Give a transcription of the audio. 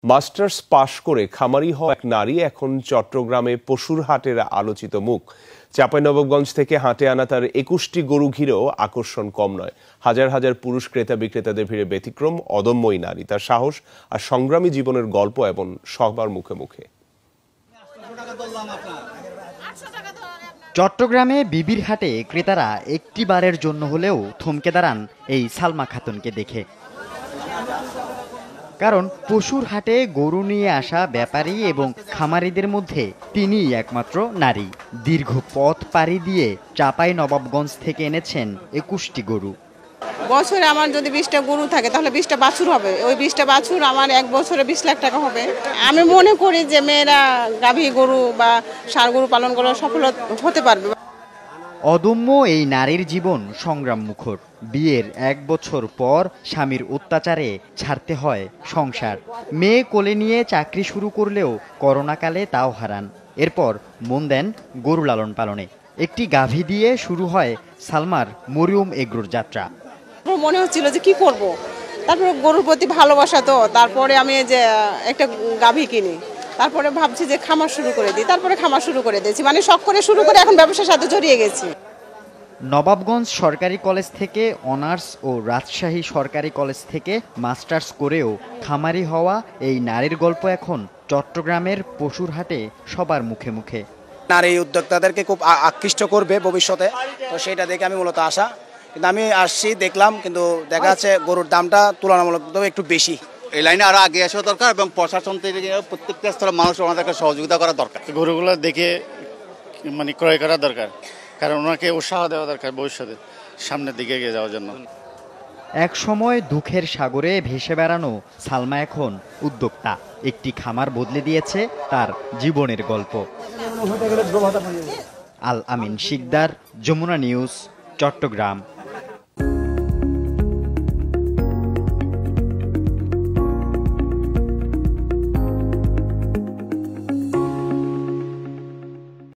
Masters পাশ করে খামারি হওয়া এক নারী এখন চট্টগ্রামে পশুর হাটের আলোচিত মুখ। চাঁপাইনবাবগঞ্জ থেকে হাটে আনা তার ২১টি গরু ঘিরেও আকর্ষণ কম নয়। হাজার হাজার পুরুষ ক্রেতা বিক্রেতাদের ভিড়ে ব্যতিক্রম অদম্যই নারী, তার সাহস আর সংগ্রামী জীবনের গল্প এবং সবার মুখে মুখে। চট্টগ্রামে বিবির হাটে ক্রেতারা একটি বারের জন্য হলেও থমকে দাঁড়ান এই সালমা খাতুনকে দেখে। কারণ পশুর হাটে গরু নিয়ে আসা ব্যাপারী এবং খামারিদের মধ্যে তিনিই একমাত্র নারী। দীর্ঘ পথ পাড়ি দিয়ে চাঁপাইনবাবগঞ্জ থেকে এনেছেন ২১টি গরু। বছরে আমার যদি ২০টা গরু থাকে তাহলে ২০টা বাছুর হবে। ওই ২০টা বাছুর আমার এক বছরে ২০ লাখ টাকা হবে। আমি মনে করি যে মেয়েরা গাভী গরু বা ষাঁড় গরু পালন করে সফল হতে পারবে। অদম্য এই নারীর জীবন সংগ্রাম মুখর। বিয়ের ১ বছর পর স্বামীর অত্যাচারে ছাড়তে হয় সংসার। মেয়ে কোলে নিয়ে চাকরি শুরু করলেও করোনাকালে তাও হারান। এরপর মন দেন গরু লালন পালনে। একটি গাভী দিয়ে শুরু হয় সালমার মরিয়ম এগ্রোর যাত্রা। মনে হচ্ছিল যে কি করব, তারপরে গরুর প্রতি ভালোবাসা, তো তারপরে আমি যে একটা গাভী কিনি, তারপরে ভাবছি যে খামার শুরু করে দিই, তারপরে খামার শুরু করে দিয়েছি। মানে শখ করে শুরু করে এখন ব্যবসার সাথে জড়িয়ে গেছি। নবাবগঞ্জ সরকারি কলেজ থেকে অনার্স ও রাজশাহী সরকারি কলেজ থেকে মাস্টার্স করেও খামারি হওয়া এই নারীর গল্প এখন চট্টগ্রামের পশুর হাটে সবার মুখে মুখে। নারী উদ্যোক্তাদেরকে খুব আকৃষ্ট করবে ভবিষ্যতে, তো সেটা দেখে আমি মূলত আসা। কিন্তু আমি আসছি, দেখলাম, কিন্তু দেখা যাচ্ছে গরুর দামটা তুলনামূলকভাবে একটু বেশি। এই লাইনে আরো আগে আসা দরকার এবং প্রশাসন থেকে প্রত্যেকটা স্তরের মানুষ আমাদেরকে সহযোগিতা করা দরকার। গরুগুলো দেখে মানে ক্রয় করা দরকার, কারণ ওনাকে উৎসাহ দেওয়া দরকার ভবিষ্যতে সামনের দিকে এগিয়ে যাওয়ার জন্য। এক সময় দুঃখের সাগরে ভেসে বেড়ানো সালমা এখন উদ্যোক্তা। একটি খামার বদলে দিয়েছে তার জীবনের গল্প। আল আমিন শিকদার, যমুনা নিউজ, চট্টগ্রাম।